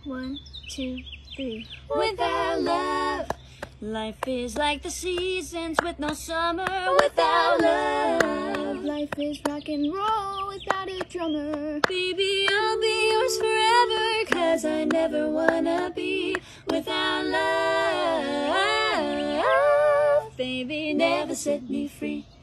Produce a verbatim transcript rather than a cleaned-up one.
One, two, three. Without love, life is like the seasons with no summer. Without love, life is rock and roll without a drummer. Baby, I'll be yours forever, 'cause I never wanna be without love. Baby, never set me free.